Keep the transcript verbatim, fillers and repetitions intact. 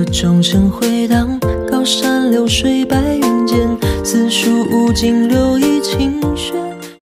的钟声回荡，高山流水白云间，四书五经流溢清轩。